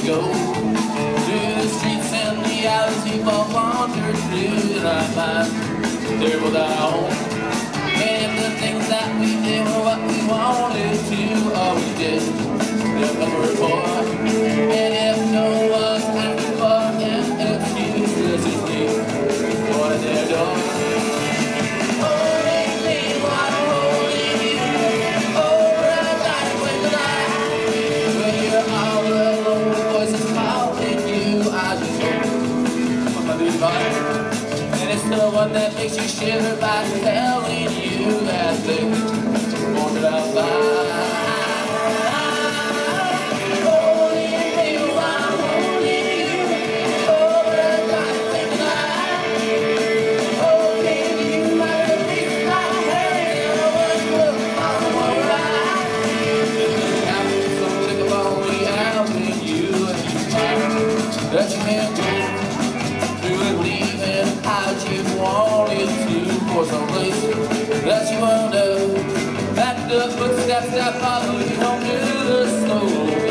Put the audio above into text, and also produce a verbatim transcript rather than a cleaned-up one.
go through the streets and the alleys, people wander through the night life. There was our home, and if the things that we did were what we wanted to, all we did, never for. And if no one's asking for an excuse, this is me, for their door. Holding me while I'm holding you, over a night when the night, when you're all alone, voices calling you, I just hope I'm a good vibe. And it's the one that makes you shiver by telling you that they won't drop by. That you can't go through it, leaving out you wanted to, for some place that you wonder, that the footsteps that follow you don't do the slow.